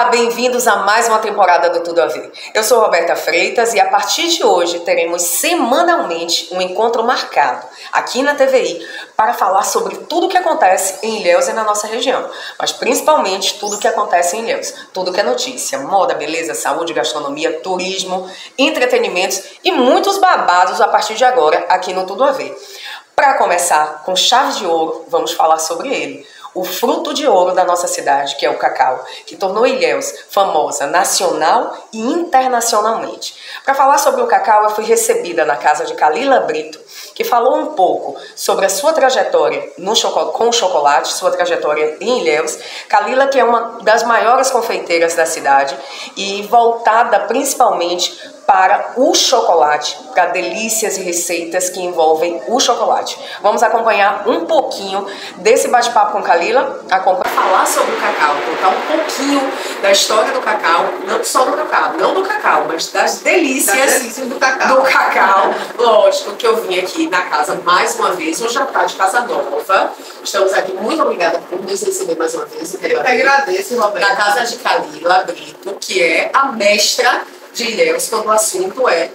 bem-vindos a mais uma temporada do Tudo a Ver. Eu sou Roberta Freitas e a partir de hoje teremos semanalmente um encontro marcado aqui na TVI para falar sobre tudo o que acontece em Ilhéus e na nossa região, mas principalmente tudo o que acontece em Ilhéus, tudo que é notícia, moda, beleza, saúde, gastronomia, turismo, entretenimentos e muitos babados a partir de agora aqui no Tudo a Ver. Para começar, com chave de ouro, vamos falar sobre ele. O fruto de ouro da nossa cidade, que é o cacau, que tornou Ilhéus famosa nacional e internacionalmente. Para falar sobre o cacau, eu fui recebida na casa de Kalila Brito, que falou um pouco sobre a sua trajetória com o chocolate, sua trajetória em Ilhéus. Kalila, que é uma das maiores confeiteiras da cidade e voltada principalmente para o chocolate, para delícias e receitas que envolvem o chocolate. Vamos acompanhar um pouquinho desse bate-papo com Kalila, falar sobre o cacau, contar um pouquinho da história do cacau, não só do cacau, não do cacau, mas das delícias do cacau. Lógico que eu vim aqui na casa mais uma vez, um jantar de casa nova. Estamos aqui, muito obrigada por nos receber mais uma vez. Eu que agradeço, Roberto. Na casa de Kalila Brito, que é a mestra de Ilhéus, quando o assunto é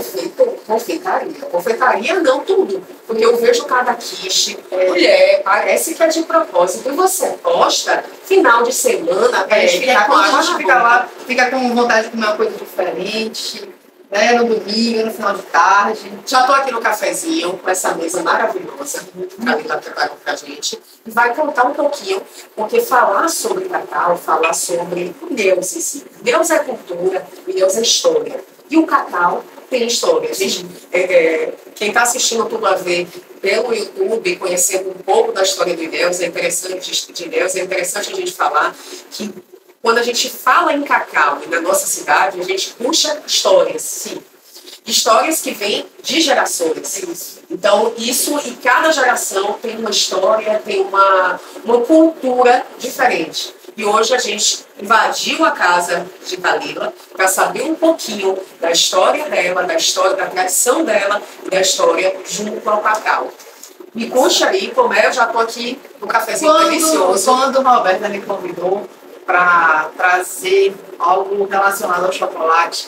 confeitaria. Confeitaria não tudo, porque eu vejo cada quiche, mulher, parece que é de propósito. E você gosta, final de semana, a gente fica lá, fica com vontade de comer uma coisa diferente, né, no domingo, no final de tarde. Já tô aqui no cafezinho, com essa mesa maravilhosa, que a Camila preparou pra gente, e vai contar um pouquinho, porque falar sobre cacau, falar sobre Deus em si. Deus é cultura, e Deus é história. E o cacau tem história. Gente, quem está assistindo Tudo a Ver pelo YouTube, conhecendo um pouco da história de Ilhéus, é interessante a gente falar que quando a gente fala em cacau e na nossa cidade, a gente puxa histórias, sim. Histórias que vêm de gerações. Então, isso, e cada geração tem uma história, tem uma cultura diferente. E hoje a gente invadiu a casa de Kalila para saber um pouquinho da história dela, da tradição dela e da história junto ao cacau. Me conte aí como é, eu já estou aqui no cafezinho delicioso. Quando o Roberta me convidou para trazer algo relacionado ao chocolate,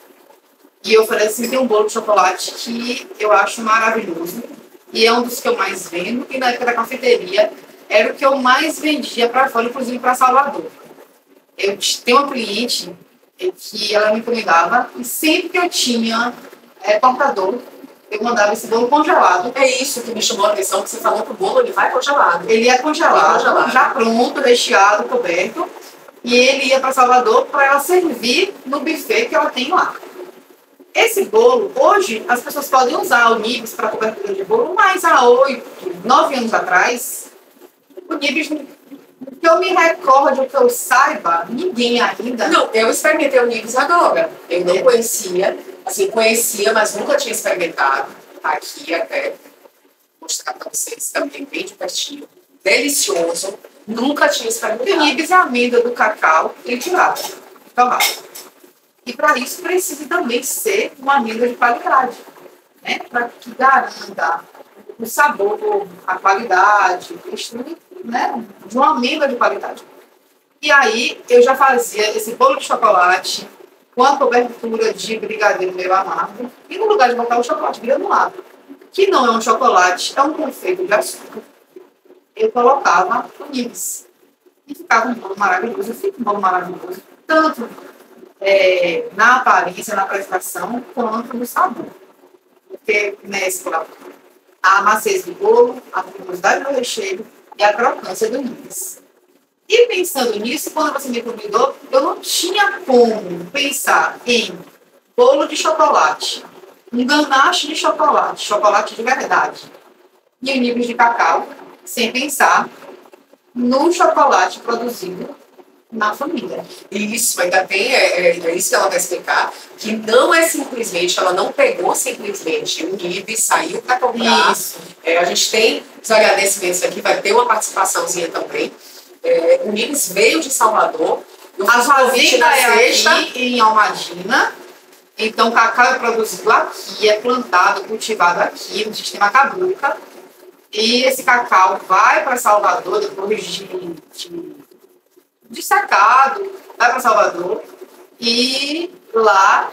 e eu falei assim, tem um bolo de chocolate que eu acho maravilhoso, e é um dos que eu mais vendo, e na época da cafeteria era o que eu mais vendia para fora, inclusive para Salvador. Eu tenho uma cliente que ela me encomendava, e sempre que eu tinha computador, eu mandava esse bolo congelado. É isso que me chamou a atenção, que você falou que o bolo ele vai congelado. Ele é congelado, já pronto, recheado, coberto. E ele ia para Salvador para ela servir no buffet que ela tem lá. Esse bolo, hoje, as pessoas podem usar o nibs para cobertura de bolo, mas há 8, 9 anos atrás, o nibs, que eu me recorde, que eu saiba, ninguém ainda... Não, eu experimentei o nibs agora. Eu não conhecia, assim, conhecia, mas nunca tinha experimentado. Aqui até mostrar para vocês também, bem de pertinho. Delicioso. Nunca tinha experimentado. O nibs é a amêndoa do cacau triturada. E para isso precisa também ser uma amêndoa de qualidade, né? Para que garanta o sabor, a qualidade, o textura, né? De uma amêndoa de qualidade. E aí eu já fazia esse bolo de chocolate com a cobertura de brigadeiro meio amargo, e no lugar de botar o chocolate granulado, que não é um chocolate, é um confeito de açúcar, eu colocava o nibs. E ficava um bolo maravilhoso, fica um bolo maravilhoso, tanto na aparência, na apresentação, quanto no sabor. Porque mescla a maciez do bolo, a cremosidade do recheio e a crocância do nibs. E pensando nisso, quando você me convidou, eu não tinha como pensar em bolo de chocolate, um ganache de chocolate, chocolate de verdade, e o nibs de cacau, sem pensar no chocolate produzido na família. Isso, ainda tem, é isso que ela vai explicar, que não é simplesmente, ela não pegou simplesmente o nibs, saiu para comprar. Isso. A gente tem os agradecimentos aqui, vai ter uma participaçãozinha também. O nibs veio de Salvador. A fazenda é aqui em Almadina. Então, o cacau é produzido aqui, é plantado, cultivado aqui, no sistema Cabruca. E esse cacau vai para Salvador depois de destacado, vai para Salvador e lá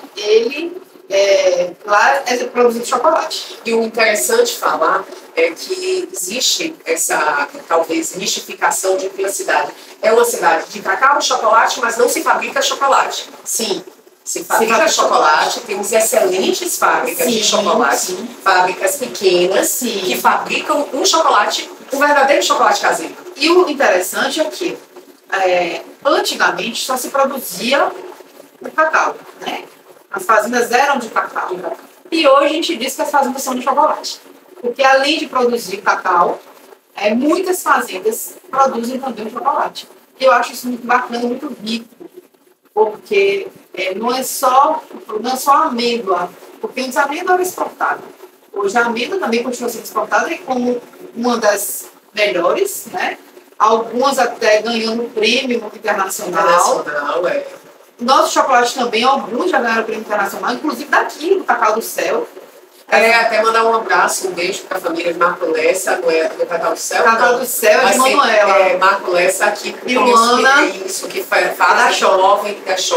lá é produzido chocolate. E o interessante falar é que existe essa, talvez, mistificação de que a cidade é uma cidade de cacau e chocolate, mas não se fabrica chocolate. Sim, se fabrica chocolate, temos excelentes fábricas de chocolate, fábricas pequenas que fabricam um chocolate, um verdadeiro chocolate caseiro. E o interessante é que antigamente só se produzia o cacau, né? As fazendas eram de cacau. E hoje a gente diz que as fazendas são de chocolate. Porque além de produzir cacau, muitas fazendas produzem também chocolate. E eu acho isso muito bacana, muito rico. Porque não é só a amêndoa. Porque antes a amêndoa era exportada. Hoje a amêndoa também continua sendo exportada como uma das melhores, né? Algumas até ganhando prêmio internacional. Nosso chocolate também, alguns já ganharam prêmio internacional, inclusive daqui, do Cacau do Céu. Até mandar um abraço, um beijo para a família de Marco Lessa, não é do Cacau do Céu? Cacau do Céu é de Manuela. Marco Lessa aqui, e Luana, isso, que faz promove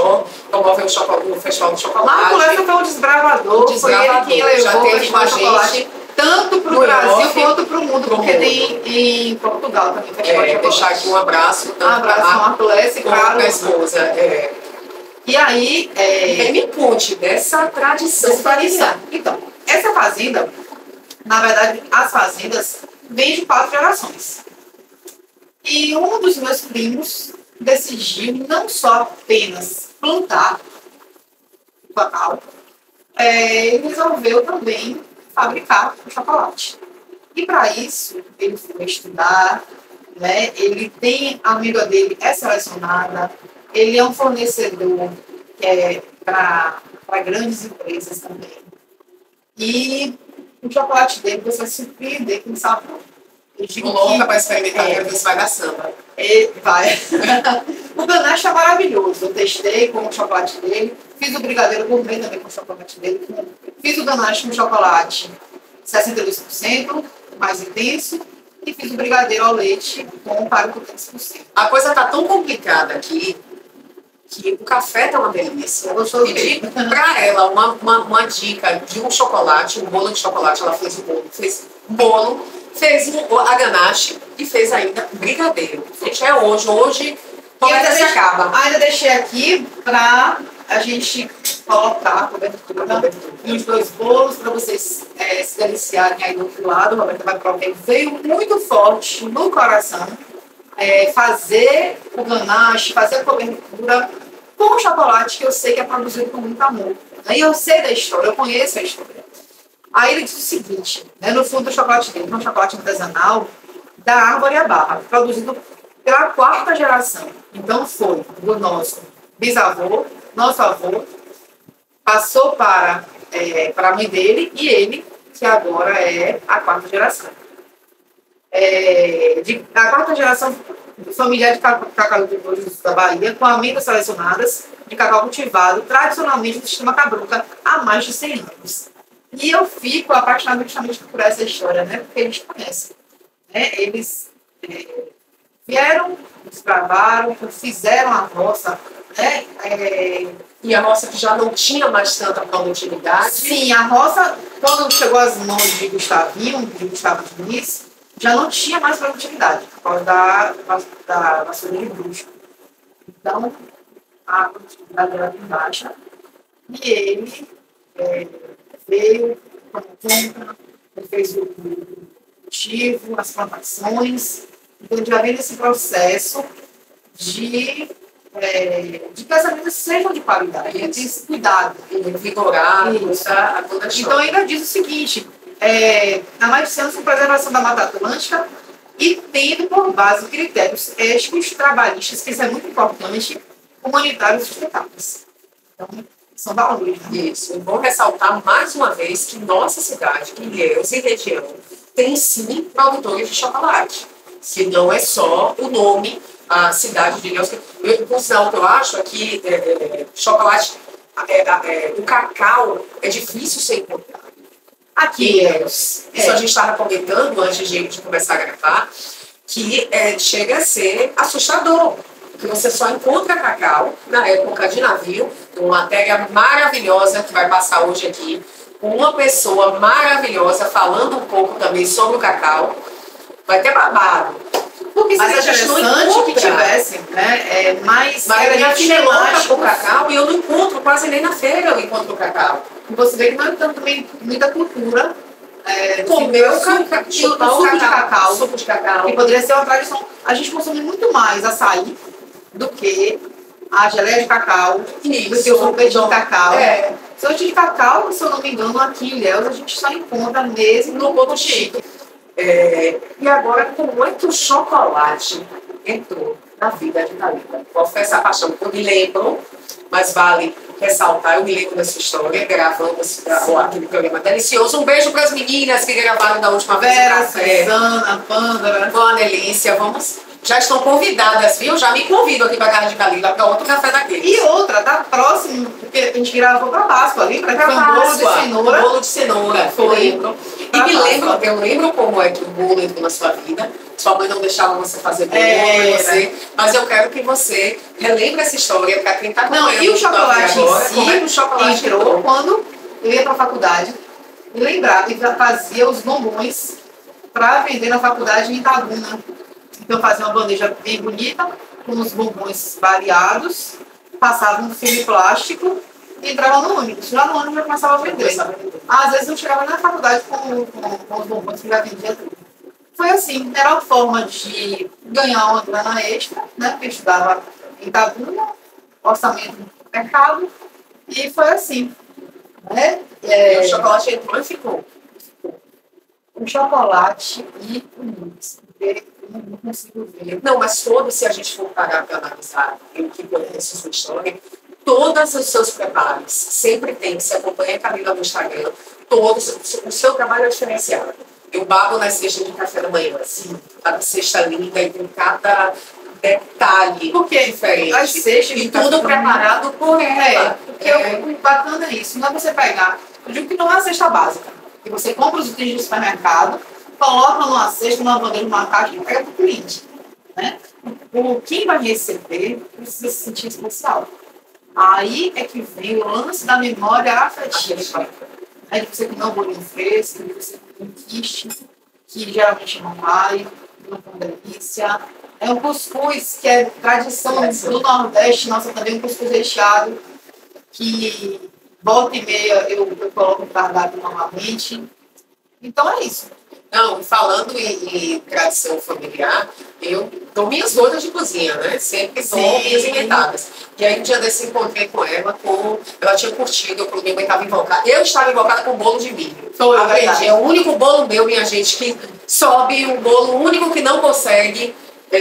o Festival do Chocolate. Marco Lessa foi um desbravador, foi ele quem levou o Festival do Chocolate tanto para o Brasil quanto para o mundo, porque tem em Portugal também o Festival de Chocolate. Deixar aqui um abraço, para Marco Lessa e para a esposa. E aí, me conte dessa tradição. Então, essa fazenda, na verdade, as fazendas vêm de 4 gerações. E um dos meus primos decidiu não só apenas plantar o cacau, ele resolveu também fabricar o chocolate. E para isso, ele foi estudar, né? Ele tem a amêndoa dele selecionada, ele é um fornecedor para grandes empresas também. E o chocolate dele você vai se surpreender com o sabor. Estou louca para experimentar, quero ver se vai dar samba. Vai. O ganache é maravilhoso. Eu testei com o chocolate dele. Fiz o brigadeiro gourmet também com o chocolate dele. Fiz o ganache com chocolate 62%, mais intenso. E fiz o brigadeiro ao leite com 43%. A coisa está tão complicada aqui que o café tá uma delícia. Eu pedi para ela uma dica de um chocolate, um bolo de chocolate. Ela fez o bolo, fez a ganache e fez ainda o brigadeiro. Gente, hoje se acaba. Ainda deixei aqui para a gente colocar a cobertura nos 2 bolos para vocês se deliciarem aí do outro lado. A Roberta vai provar. Veio muito forte no coração fazer o ganache, fazer a cobertura com o chocolate que eu sei que é produzido com muito amor. E eu sei da história, eu conheço a história. Aí ele disse o seguinte, no fundo do chocolate dele, um chocolate artesanal da Árvore à Barra, produzido pela 4ª geração. Então foi do nosso bisavô, nosso avô, passou para a mãe dele e ele, que agora é a 4ª geração. A 4ª geração familiar de cacau de flores da Bahia, com amêndoas selecionadas de cacau cultivado tradicionalmente no sistema Cabruca há mais de 100 anos. E eu fico apaixonada justamente por essa história, né? Porque a gente conhece. Eles vieram, desbravaram, fizeram a roça, né? E a roça que já não tinha mais tanta produtividade. Sim, a roça, quando chegou às mãos de Gustavo Diniz, já não tinha mais produtividade, por causa da vassoura de bruxo. Então, a produtividade era bem baixa. E ele veio para a conta, ele fez o cultivo, as plantações. Então, já vem nesse processo de que as sementes sejam de qualidade, de cuidado, vigorar, a toda a Então, ainda diz o seguinte, há mais de anos, a preservação da Mata Atlântica e tendo por base critérios éticos, trabalhistas, que isso é muito importante, humanitários e sustentáveis. Então, são valores. Né? Isso. E vou ressaltar mais uma vez que nossa cidade, Ilhéus e região, tem sim produtores de chocolate. Que não é só o nome, a cidade de Ilhéus. Por sinal, o que eu acho é que chocolate, o cacau é difícil ser encontrado. Aqui, isso a gente estava comentando antes de começar a gravar, que chega a ser assustador. que você só encontra cacau na época de navio, uma matéria maravilhosa que vai passar hoje aqui, com uma pessoa maravilhosa falando um pouco também sobre o cacau. Vai ter babado. Porque seria interessante que tivessem, né, mais temáticos o cacau, e eu não encontro quase nem na feira, eu encontro o cacau. Você vê que não é tanto também muita cultura. Comer o suco de cacau. Que poderia ser uma tradição. A gente consome muito mais açaí do que a geleia de cacau, do que o sorvete de cacau. Sorvete de cacau, se eu não me engano, aqui em Ilhéus, a gente só encontra mesmo no Ponto Chique. E agora, como é que o chocolate entrou na vida de Thalita? Qual foi essa paixão? Eu me lembro, mas vale ressaltar, eu me lembro dessa história, gravando aquele programa delicioso. Um beijo para as meninas que gravaram da última vez. Vera, Suzana, Pândara. Boa delícia, vamos. Já estão convidadas, viu? Já me convido aqui para a casa de Kalila para outro café daquele. E outra, tá próximo, porque a gente gravou para Páscoa ali, para um bolo de cenoura. Bolo de cenoura, foi. E eu lembro como é que o bolo entrou na sua vida. Sua mãe não deixava você fazer bolo, mas eu quero que você relembre essa história para quem está acompanhando. Não, e o chocolate agora, como é que o chocolate entrou quando eu ia para a faculdade e lembrava e fazia os bombons para vender na faculdade em Itabuna. Então fazia uma bandeja bem bonita, com os bombons variados, passava um filme plástico e entrava no ônibus. Já no ônibus eu começava a vender. Às vezes eu chegava na faculdade com os bombons que já vendia tudo. Foi assim, era uma forma de ganhar uma grana extra, né? Porque eu estudava em Itabuna, orçamento do mercado, e foi assim. Né? O chocolate entrou e ficou. O chocolate e o mix. Não consigo ver. Não, mas todos, se a gente for parar para analisar, eu que conheço sua história, todos os seus preparos sempre tem, se acompanha a Kalila no Instagram, todos, o seu trabalho é diferenciado. Eu babo nas cestas de café da manhã, assim, cada cesta linda e com cada detalhe diferente. As cestas e tudo preparado por ela. Porque o bacana é isso, não é você pegar, eu digo que não é a cesta básica, que você compra os itens do supermercado, coloca numa cesta, numa bandeja, numa caixa e entrega para o cliente. Né? Quem vai receber precisa se sentir especial. Aí é que vem o lance da memória afetiva. É de você comer um bolinho fresco, de você comer um quiche, que geralmente não vai, não com delícia. É um cuscuz, que é tradição do Nordeste, nossa, também um cuscuz recheado, que volta e meia eu coloco no cardápio normalmente. Então é isso. Não, falando em tradição familiar, eu dou minhas dores de cozinha, né? Sempre são minhas inventadas. E aí um dia desse encontrei com ela, ela tinha curtido, minha mãe estava invocada. Eu estava invocada com bolo de milho. Aprendi, é o único bolo meu, minha gente, que sobe um bolo único que não consegue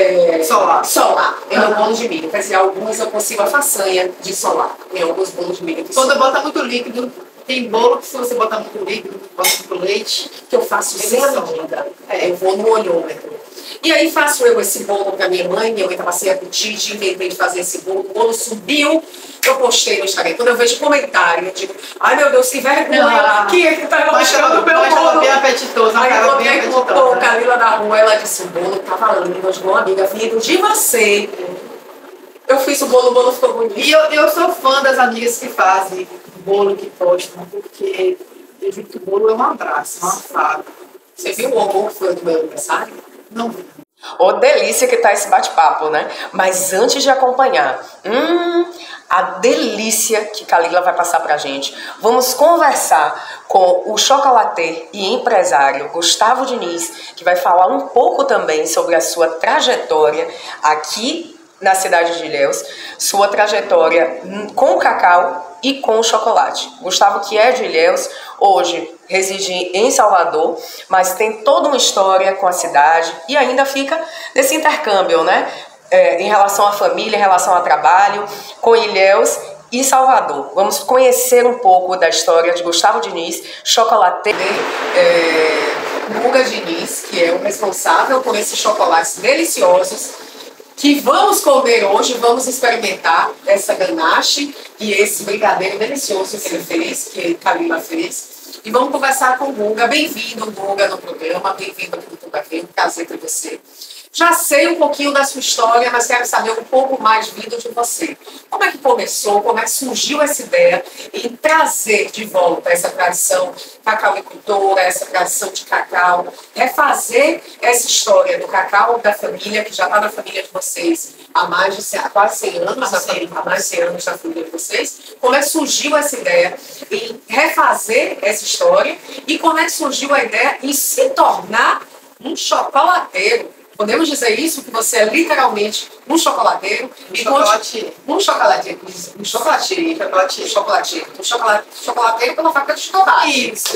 solar. É o bolo de milho. Quer dizer, alguns eu consigo a façanha de solar. Tem alguns bolos de milho que quando bota muito líquido, tem bolo que se você botar muito líquido, bota muito leite, que eu faço sem medida. Eu vou no olhômetro. E aí faço eu esse bolo para minha mãe estava sem apetite, inventei de fazer esse bolo, o bolo subiu, eu postei no Instagram. Quando eu vejo comentário, eu digo, ai meu Deus, que vergonha, quem é que tá mostrando o meu bolo? Ela bem apetitosa, aí eu bem apetitosa. Kalila da rua, ela disse, o bolo tava lindo, de uma amiga, vindo de você. Eu fiz o bolo ficou bonito. E eu sou fã das amigas que fazem bolo, que postam, porque eu digo que o bolo é um abraço, um afago. Você viu o amor que foi do meu aniversário? Não vi. Ô, delícia que tá esse bate-papo, né? Mas antes de acompanhar, a delícia que Kalila vai passar pra gente, vamos conversar com o chocolate e empresário Gustavo Diniz, que vai falar um pouco também sobre a sua trajetória aqui na cidade de Ilhéus, sua trajetória com o cacau e com o chocolate. Gustavo, que é de Ilhéus, hoje reside em Salvador, mas tem toda uma história com a cidade e ainda fica nesse intercâmbio, né? Em relação à família, em relação ao trabalho, com Ilhéus e Salvador. Vamos conhecer um pouco da história de Gustavo Diniz, chocolate. Guga Diniz, que é o responsável por esses chocolates deliciosos que vamos comer hoje, vamos experimentar essa ganache e esse brigadeiro delicioso que ele fez, que a Kalila fez. E vamos conversar com o Guga. Bem-vindo, Guga, no programa. Bem-vindo aqui no Tudo a Ver. Um prazer ter você. Já sei um pouquinho da sua história, mas quero saber um pouco mais vindo de você. Como é que começou, como é que surgiu essa ideia em trazer de volta essa tradição cacauicultora, essa tradição de cacau, refazer essa história do cacau da família, que já está na família de vocês há quase 100 anos, há mais de 100 anos na família de vocês. Como é que surgiu essa ideia em refazer essa história e como é que surgiu a ideia em se tornar um chocolateiro? Podemos dizer isso? Que você é literalmente um chocolateiro? Chocolateiro pela fábrica de chocolate. Isso.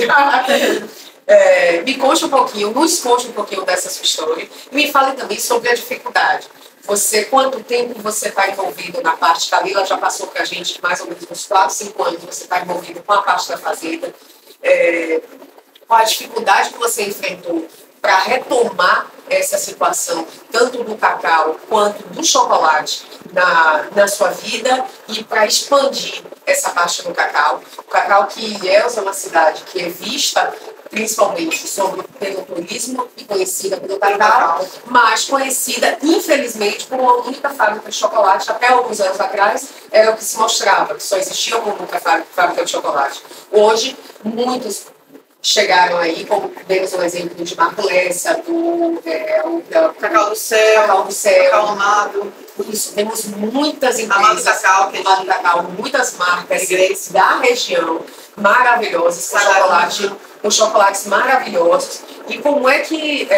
Nos conte um pouquinho dessa sua história. E me fale também sobre a dificuldade. Quanto tempo você está envolvido na parte da Lila? Já passou para a gente mais ou menos uns 4, 5 anos você está envolvido com a parte da fazenda. Qual a dificuldade que você enfrentou para retomar essa situação, tanto do cacau quanto do chocolate na sua vida e para expandir essa parte do cacau. O cacau que Ilhéus é uma cidade que é vista principalmente pelo turismo e conhecida pelo cacau, mas conhecida, infelizmente, por uma única fábrica de chocolate. Até alguns anos atrás era o que se mostrava, que só existia uma única fábrica de chocolate. Hoje, muitos chegaram aí, como temos um exemplo de Marcolessa, do Cacau do Céu, Cacau Amado. Isso, temos muitas empresas, Amado Cacau, muitas marcas da região maravilhosas, com chocolates maravilhosos. E como é que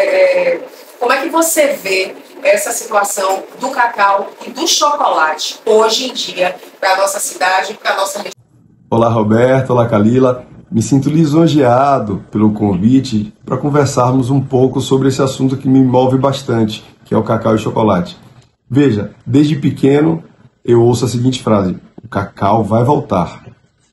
você vê essa situação do cacau e do chocolate hoje em dia para a nossa cidade, para a nossa região? Olá, Roberto. Olá, Kalila. Me sinto lisonjeado pelo convite para conversarmos um pouco sobre esse assunto que me move bastante, que é o cacau e chocolate. Veja, desde pequeno eu ouço a seguinte frase: o cacau vai voltar.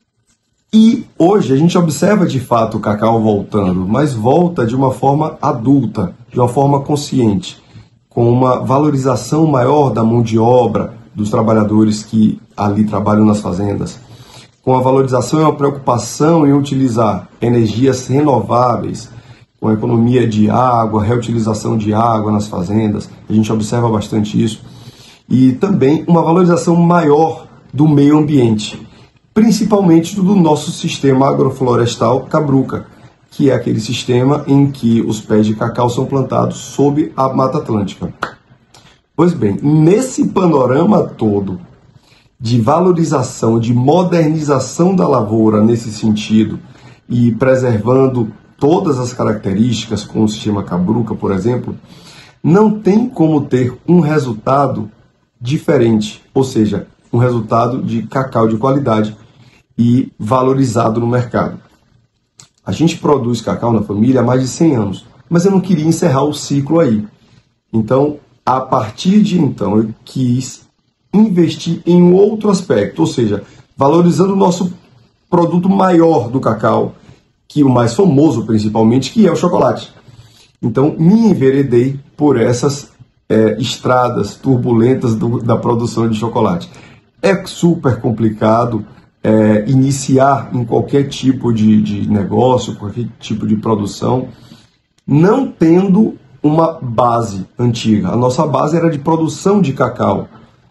E hoje a gente observa de fato o cacau voltando, mas volta de uma forma adulta, de uma forma consciente, com uma valorização maior da mão de obra dos trabalhadores que ali trabalham nas fazendas, com a valorização e uma preocupação em utilizar energias renováveis, com a economia de água, reutilização de água nas fazendas, a gente observa bastante isso, e também uma valorização maior do meio ambiente, principalmente do nosso sistema agroflorestal Cabruca, que é aquele sistema em que os pés de cacau são plantados sob a Mata Atlântica. Pois bem, nesse panorama todo de valorização, de modernização da lavoura nesse sentido e preservando todas as características com o sistema Cabruca, por exemplo, não tem como ter um resultado diferente, ou seja, um resultado de cacau de qualidade e valorizado no mercado. A gente produz cacau na família há mais de 100 anos, mas eu não queria encerrar o ciclo aí. Então, a partir de então, eu quis investir em um outro aspecto, ou seja, valorizando o nosso produto maior do cacau, que o mais famoso principalmente, que é o chocolate. Então, me enveredei por essas estradas turbulentas da produção de chocolate. É super complicado iniciar em qualquer tipo de negócio, qualquer tipo de produção, não tendo uma base antiga. A nossa base era de produção de cacau.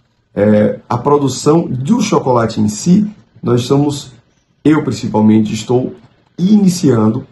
A produção do chocolate em si, eu principalmente estou iniciando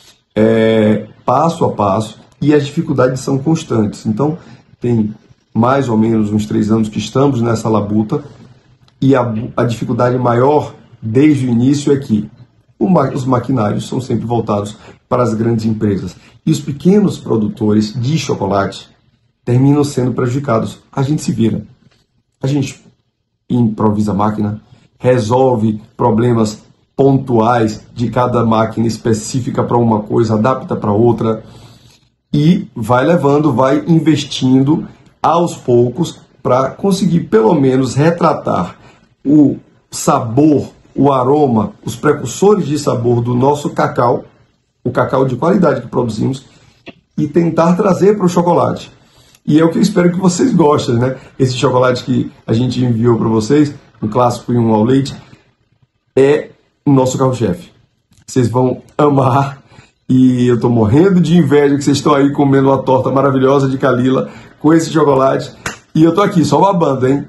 passo a passo e as dificuldades são constantes. Então, tem mais ou menos uns 3 anos que estamos nessa labuta e a dificuldade maior desde o início é que os maquinários são sempre voltados para as grandes empresas e os pequenos produtores de chocolate terminam sendo prejudicados. A gente se vira. A gente improvisa a máquina, resolve problemas pontuais de cada máquina específica para uma coisa, adapta para outra e vai levando, vai investindo aos poucos para conseguir pelo menos retratar o sabor, o aroma, os precursores de sabor do nosso cacau, o cacau de qualidade que produzimos e tentar trazer para o chocolate. E é o que eu espero que vocês gostem, né? Esse chocolate que a gente enviou para vocês, um clássico e um ao leite, é o nosso carro-chefe. Vocês vão amar e eu estou morrendo de inveja que vocês estão aí comendo uma torta maravilhosa de Kalila com esse chocolate. E eu tô aqui só babando, hein?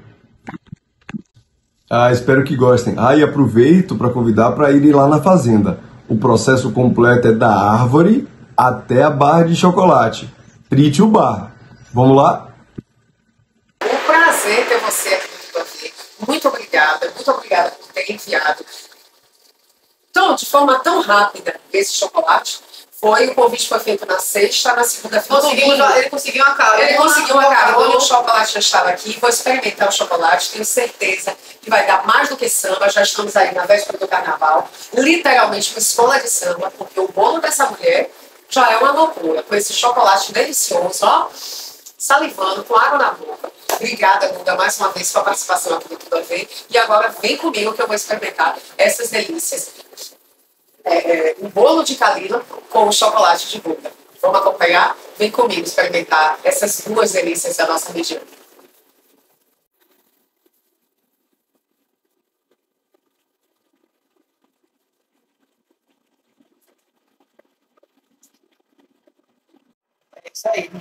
Ah, espero que gostem. Ah, e aproveito para convidar para irem lá na fazenda. O processo completo é da árvore até a barra de chocolate. Trite o bar. Vamos lá? Um prazer ter você aqui no Tudo a Ver. Muito obrigada por ter enviado de forma tão rápida esse chocolate. O convite foi feito na sexta, na segunda-feira. Ele conseguiu uma cara. Ele conseguiu uma cara. Quando o chocolate já estava aqui, vou experimentar o chocolate. Tenho certeza que vai dar mais do que samba. Já estamos aí na véspera do carnaval. Literalmente uma escola de samba, porque o bolo dessa mulher já é uma loucura. Com esse chocolate delicioso, ó, salivando, com água na boca. Obrigada, Duda, mais uma vez, pela participação aqui do Tudo a Ver. E agora vem comigo que eu vou experimentar essas delícias. Um bolo de Kalila com o chocolate de Buda. Vamos acompanhar? Vem comigo experimentar essas duas delícias da nossa região. É isso aí.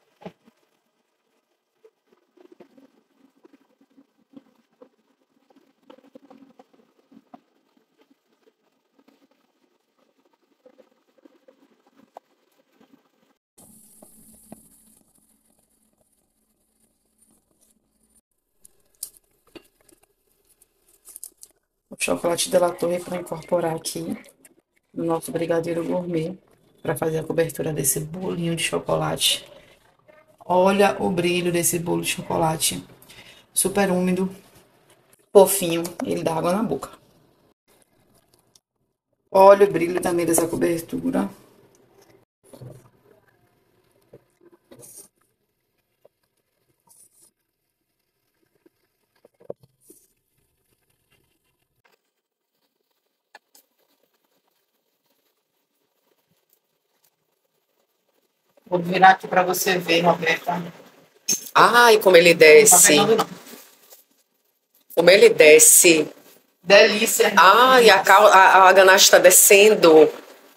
O chocolate de La Torre para incorporar aqui no nosso brigadeiro gourmet para fazer a cobertura desse bolinho de chocolate. Olha o brilho desse bolo de chocolate, super úmido, fofinho, ele dá água na boca. Olha o brilho também dessa cobertura. Vou virar aqui para você ver, Roberta. Ai, como ele Não tá desce. pegando, não. Como ele desce. Delícia. Ai, a ganache está descendo.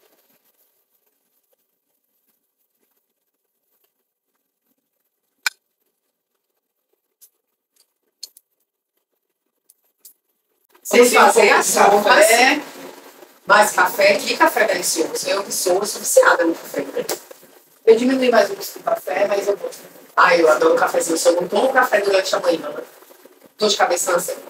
Vamos fazer as honras. Mais café. Que café delicioso. Eu que sou viciada no café. Eu diminui mais o gosto do café, mas eu gosto. Ai, eu adoro cafezinho. Eu só não tomo café durante a manhã. Dor de cabeça na semana.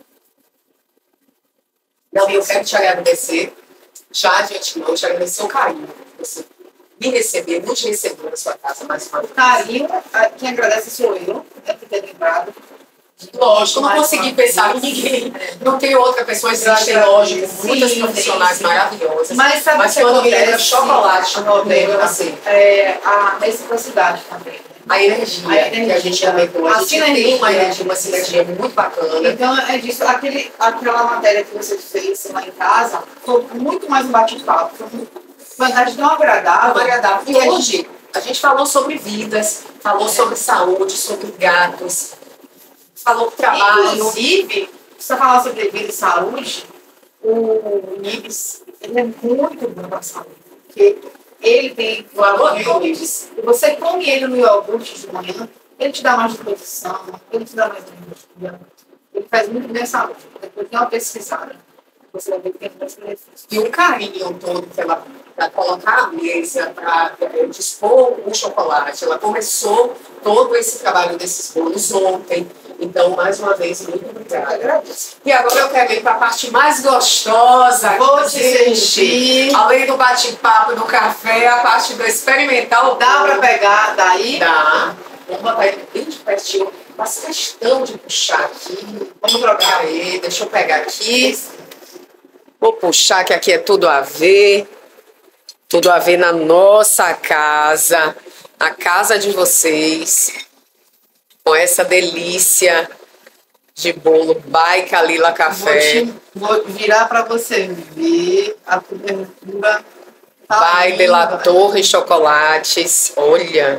Não, eu quero te agradecer, já de antemão, te agradecer o carinho. Você me receber, muito receber na sua casa mais uma vez. Carinho, quem agradece sou eu, por ter lembrado. Lógico, não consegui pensar em ninguém. Não tem outra pessoa, existem, lógico, muitas profissionais maravilhosas. Mas sabe o que quando me lembra acontece? chocolate, lembra assim. A reciprocidade também. A energia que a gente comentou. A gente tem uma sinergia muito bacana. Então, é disso. Aquela matéria que você fez lá em casa foi muito mais um bate-papo. Foi uma verdade tão agradável. E hoje, a gente falou sobre vidas, falou sobre saúde, sobre gatos, falou trabalho. Inclusive, você falar sobre vida e saúde, o NIBS, ele é muito bom para a saúde. Porque ele tem valor Nibs. E você come ele no iogurte de manhã, ele te dá mais disposição, ele te dá mais energia. Ele faz muito bem a saúde. Depois tem uma pesquisada. Você vai ver que tem muitos benefícios. E o carinho todo que ela, para colocar a mesa, para dispor o chocolate, ela começou todo esse trabalho desses bolos ontem. Então, mais uma vez, muito obrigada. E agora eu quero ir para a parte mais gostosa. Vou te sentir. Além do bate-papo, do café, a parte do experimental. Dá para pegar daí? Dá. Vamos botar ele bem de pertinho. Faço questão de puxar aqui. Vamos trocar aí. Deixa eu pegar aqui. Vou puxar, que aqui é tudo a ver. Tudo a ver na nossa casa. A casa de vocês. Com essa delícia de bolo by Kalila Café. Vou virar para você ver a cobertura. By de La Torre Chocolates. Olha.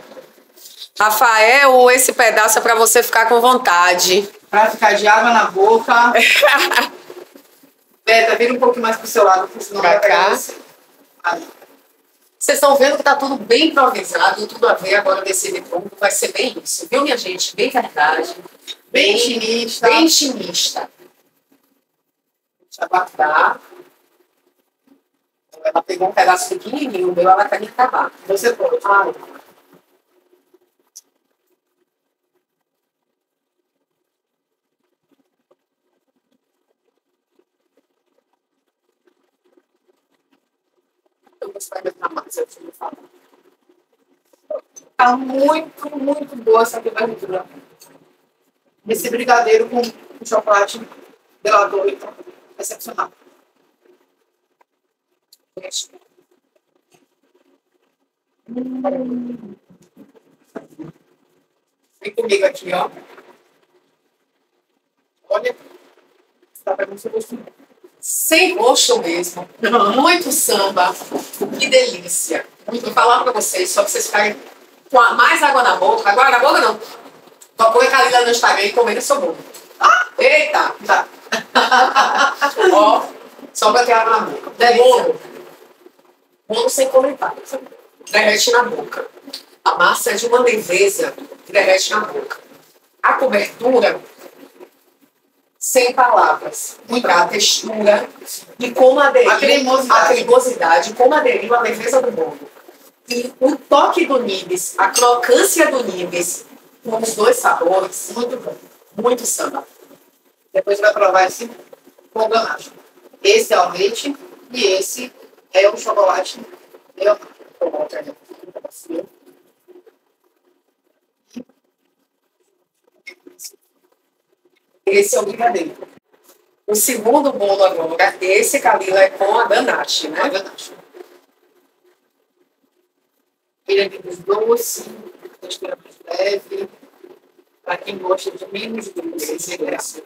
Rafael, esse pedaço é para você ficar com vontade. Para ficar de água na boca. Beta, vira um pouquinho mais pro seu lado, porque senão Pra vai pegar cá. você. Aí. Vocês estão vendo que tá tudo bem improvisado, tudo a ver agora desse retorno. Vai ser bem isso, viu, minha gente? Bem verdade. Bem intimista. Bem intimista. Deixa eu aguardar. Ela pegou um pedaço pequenininho, o meu ela quer me acabar. Você pode. Ai. Eu gostaria de mais, eu te falar. Tá muito, muito boa essa cobertura. Esse brigadeiro com chocolate gelador, então, excepcional. Vem comigo aqui, ó. Olha, Dá pra você gostar. sem roxo mesmo. Muito samba. Que delícia. Vou falar pra vocês, só pra vocês ficarem com mais água na boca. Agora na boca não. Só põe a Kalila no Instagram e comendo seu bolo. Ah, eita! Tá. Ó, só pra ter água na boca. Bolo. Bolo sem comentários. Derrete na boca. A massa é de uma leveza que derrete na boca. A cobertura, sem palavras, para a textura e como aderiu A cremosidade. como aderiu a leveza do bolo. E o toque do nibs, a crocância do nibs, com os dois sabores, muito bom. Muito samba. Depois vai provar esse com ganache. Esse é o leite e esse é o chocolate. Eu vou colocar aqui para você. Esse é o brigadeiro. O segundo bolo agora, esse Kalila é com a ganache, né? A ganache. Ele é menos doce, textura mais leve. Para quem gosta de menos doce, esse é graça.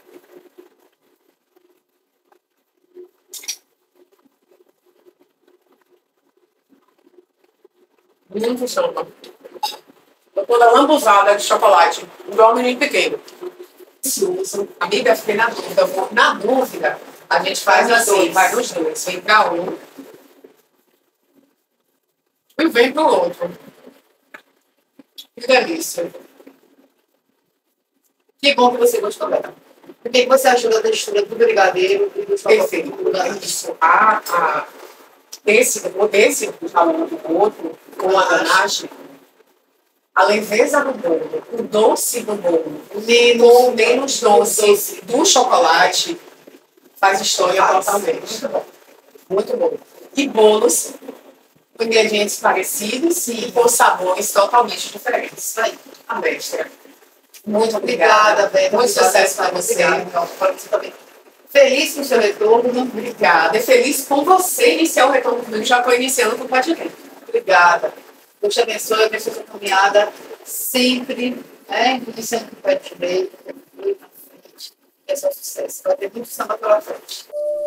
Muito samba. Eu tô na lambuzada de chocolate, igual um menino pequeno. Amiga, fiquei na dúvida. Na dúvida, a gente faz assim, vai nos dois. Vem pra um e vem pro outro. Que delícia. Que bom que você gostou dela. O que você achou da textura do brigadeiro e do chocolate? Perfeito. Isso. Esse falando do outro, com a ganache, a leveza do bolo, o doce do bolo, o menos doce do chocolate, faz história totalmente. Muito bom. Muito bom. E bolos com ingredientes parecidos e com sabores totalmente diferentes. Aí, a mestra. Muito obrigada, Beth. Muito sucesso para você. Para você também. Feliz com o seu retorno. Obrigada. E feliz com você iniciar o retorno comigo. Já estou iniciando com o podcast. Obrigada. Deus te abençoe, abençoe sua caminhada sempre, né? Iniciando com o pé direito, na frente. É só sucesso. Vai ter muito samba pela frente.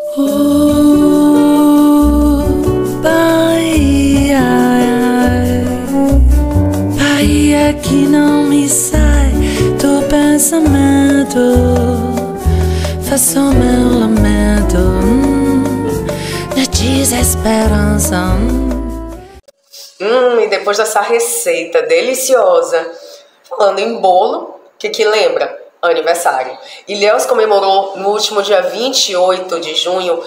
Bahia, Bahia que não me sai do pensamento. Faço meu lamento na desesperança. E depois dessa receita deliciosa, falando em bolo, o que lembra? Aniversário. Ilhéus comemorou no último dia 28 de junho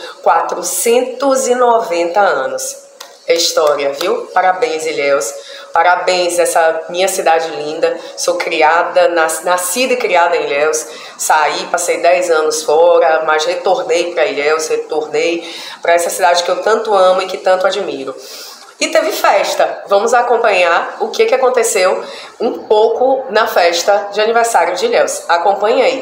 490 anos. É história, viu? Parabéns, Ilhéus. Parabéns, essa minha cidade linda. Sou criada, nascida e criada em Ilhéus. Saí, passei 10 anos fora, mas retornei para Ilhéus, retornei para essa cidade que eu tanto amo e que tanto admiro. E teve festa. Vamos acompanhar o que aconteceu um pouco na festa de aniversário de Ilhéus. Acompanhe aí.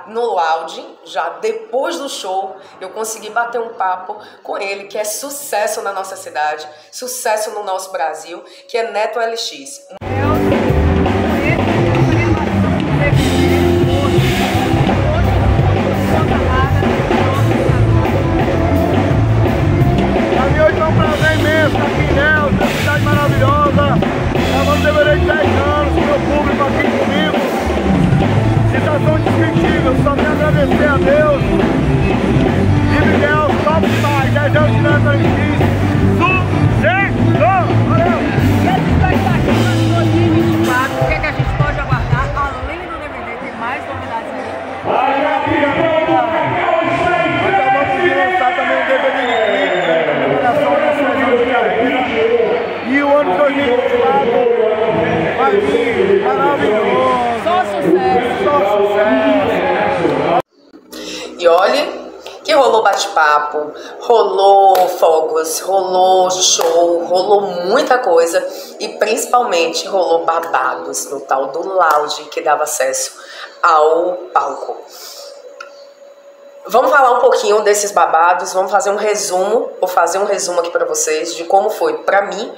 no Loud, já depois do show, eu consegui bater um papo com ele, que é sucesso na nossa cidade, sucesso no nosso Brasil, que é Neto LX. Só tenho a agradecer a Deus e Miguel, top demais, 10 anos de Neto LX, sucesso! Valeu! E as expectativas de 2024, o que é que a gente pode aguardar além do DVD? Tem mais novidades aí? Acabamos de lançar também um DVD de clipe, comemoração desse ano de carreira. E o ano 2024 vai vir maravilhoso! Só sucesso! Só sucesso! E olha que rolou bate-papo, rolou fogos, rolou show, rolou muita coisa e principalmente rolou babados no tal do Loud que dava acesso ao palco. Vamos falar um pouquinho desses babados, vamos fazer um resumo, vou fazer um resumo aqui para vocês de como foi para mim,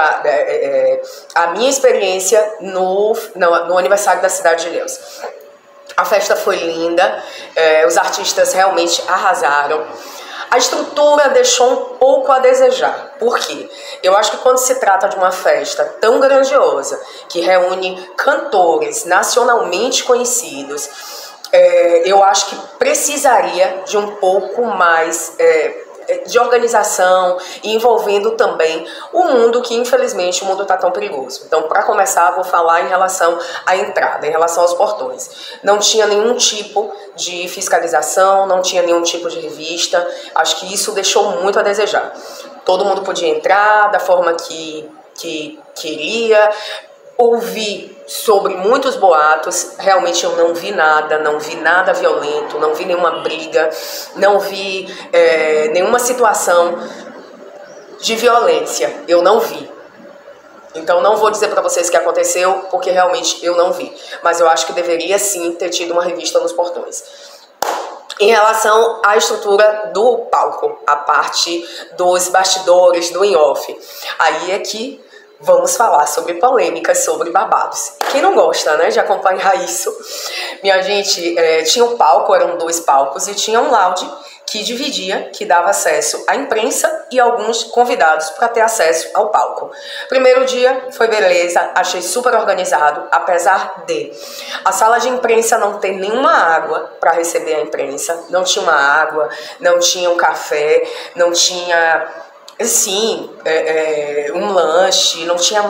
a minha experiência no aniversário da Cidade de Ilhéus. A festa foi linda, os artistas realmente arrasaram. A estrutura deixou um pouco a desejar. Por quê? Eu acho que quando se trata de uma festa tão grandiosa, que reúne cantores nacionalmente conhecidos, eu acho que precisaria de um pouco mais de organização e envolvendo também o mundo, que infelizmente o mundo está tão perigoso. Então, para começar, vou falar em relação à entrada, em relação aos portões. Não tinha nenhum tipo de fiscalização, não tinha nenhum tipo de revista. Acho que isso deixou muito a desejar. Todo mundo podia entrar da forma que queria. Ouvi sobre muitos boatos, realmente eu não vi nada violento, não vi nenhuma briga, não vi nenhuma situação de violência, eu não vi. Então não vou dizer para vocês que aconteceu, porque realmente eu não vi, mas eu acho que deveria sim ter tido uma revista nos portões. Em relação à estrutura do palco, a parte dos bastidores, do in-off, aí é que vamos falar sobre polêmicas, sobre babados. Quem não gosta, né, de acompanhar isso? Minha gente, tinha um palco, eram 2 palcos, e tinha um Loud que dividia, que dava acesso à imprensa e alguns convidados para ter acesso ao palco. Primeiro dia foi beleza, achei super organizado, apesar de a sala de imprensa não ter nenhuma água para receber a imprensa, não tinha uma água, não tinha um café, não tinha... Sim, um lanche, não tinha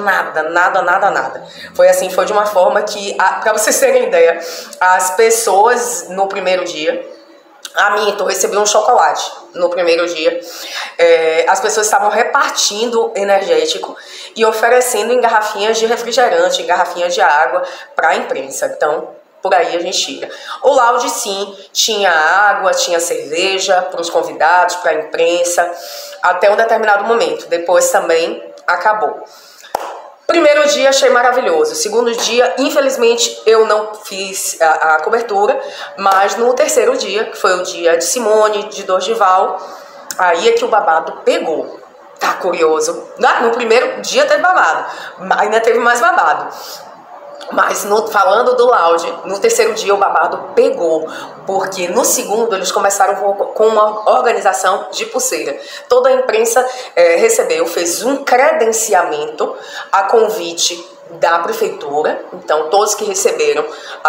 nada. Foi assim, foi de uma forma que, para vocês terem ideia, as pessoas no primeiro dia, eu recebi um chocolate no primeiro dia, as pessoas estavam repartindo energético e oferecendo em garrafinhas de refrigerante, em garrafinhas de água para a imprensa. Então, por aí a gente tira. O Loud, sim, tinha água, tinha cerveja para os convidados, para a imprensa, até um determinado momento. Depois também acabou. Primeiro dia achei maravilhoso. Segundo dia, infelizmente, eu não fiz a cobertura, mas no terceiro dia, que foi o dia de Simone, de Dorival, aí é que o babado pegou. Tá curioso? No primeiro dia teve babado, ainda teve mais babado. Mas falando do Loud, no terceiro dia o babado pegou, porque no segundo eles começaram com uma organização de pulseira. Toda a imprensa recebeu, fez um credenciamento a convite da prefeitura, então todos que receberam,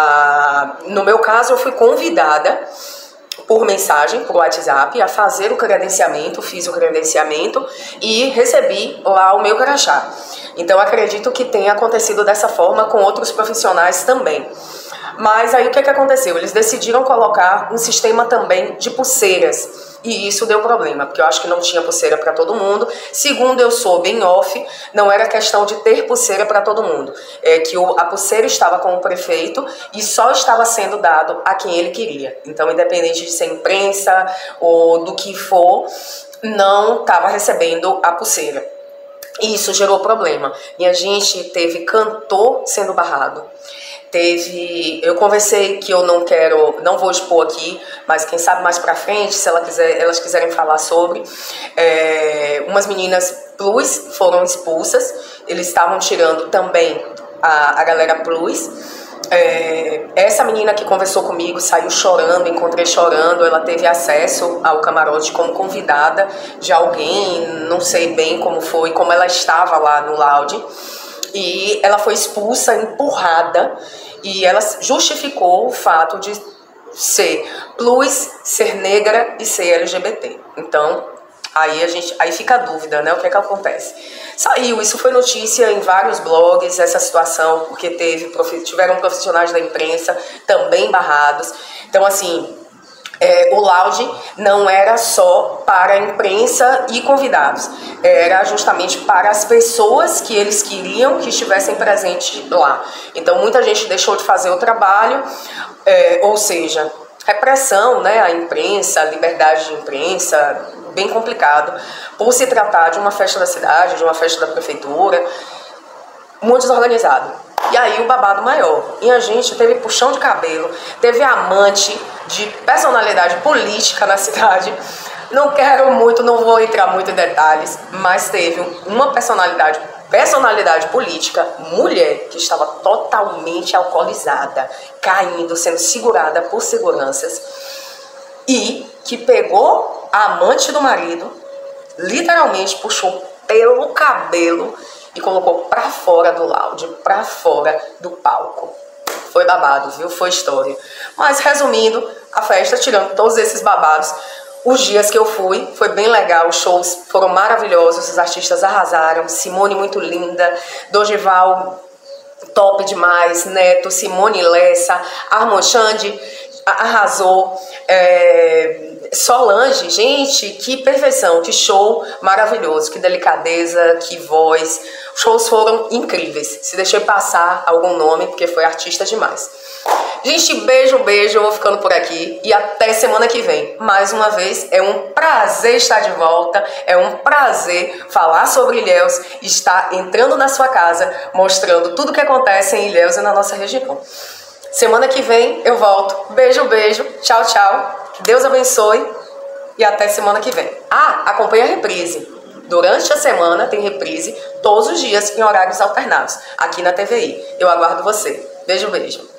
no meu caso eu fui convidada por mensagem, por WhatsApp, a fazer o credenciamento, fiz o credenciamento e recebi lá o meu crachá. Então acredito que tenha acontecido dessa forma com outros profissionais também. Mas aí o que aconteceu? Eles decidiram colocar um sistema também de pulseiras. E isso deu problema, porque eu acho que não tinha pulseira para todo mundo. Segundo eu soube em off, não era questão de ter pulseira para todo mundo. É que a pulseira estava com o prefeito e só estava sendo dado a quem ele queria. Então, independente de ser imprensa ou do que for, não estava recebendo a pulseira. E isso gerou problema. E a gente teve cantor sendo barrado, eu conversei que eu não vou expor aqui, mas quem sabe mais pra frente, se elas quiserem falar sobre, umas meninas plus foram expulsas, eles estavam tirando também a galera plus. Essa menina que conversou comigo saiu chorando, encontrei chorando, ela teve acesso ao camarote como convidada de alguém, não sei bem como foi, como ela estava lá no lounge, e ela foi expulsa, empurrada, e ela justificou o fato de ser plus, ser negra e ser LGBT. Então, aí fica a dúvida, né? O que é que acontece? Saiu, isso foi notícia em vários blogs, essa situação, porque tiveram profissionais da imprensa também barrados. Então, assim, o lounge não era só para a imprensa e convidados, era justamente para as pessoas que eles queriam que estivessem presentes lá. Então, muita gente deixou de fazer o trabalho, ou seja, repressão, né, à imprensa, liberdade de imprensa, bem complicado, por se tratar de uma festa da cidade, de uma festa da prefeitura, muito desorganizado. E aí o babado maior. E a gente teve puxão de cabelo, teve amante de personalidade política na cidade. Não quero muito, não vou entrar muito em detalhes, mas teve uma personalidade política, mulher, que estava totalmente alcoolizada, caindo, sendo segurada por seguranças, e que pegou a amante do marido, literalmente puxou pelo cabelo e colocou pra fora do lounge, pra fora do palco. Foi babado, viu? Foi história. Mas resumindo, a festa, tirando todos esses babados, os dias que eu fui, foi bem legal, os shows foram maravilhosos, os artistas arrasaram, Simone muito linda, Dorival top demais, Neto, Simone Lessa, Armand Xande arrasou, Solange, gente, que perfeição, que show maravilhoso, que delicadeza, que voz, os shows foram incríveis, se deixei passar algum nome, porque foi artista demais. Gente, beijo, eu vou ficando por aqui e até semana que vem. Mais uma vez, é um prazer estar de volta, é um prazer falar sobre Ilhéus, estar entrando na sua casa, mostrando tudo o que acontece em Ilhéus e na nossa região. Semana que vem eu volto. Beijo, tchau, Deus abençoe e até semana que vem. Acompanhe a reprise. Durante a semana tem reprise todos os dias em horários alternados, aqui na TVI. Eu aguardo você. Beijo.